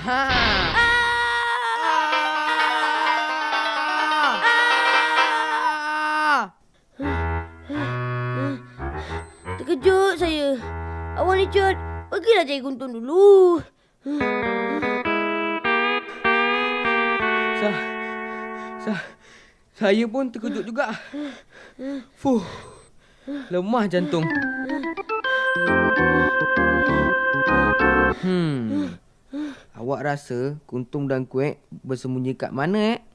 Terkejut saya. Awak ni Cut, pergilah cari Kuntum dulu. Saya pun terkejut juga. Lemah jantung. Awak rasa Kuntum dan Kuek bersembunyi kat mana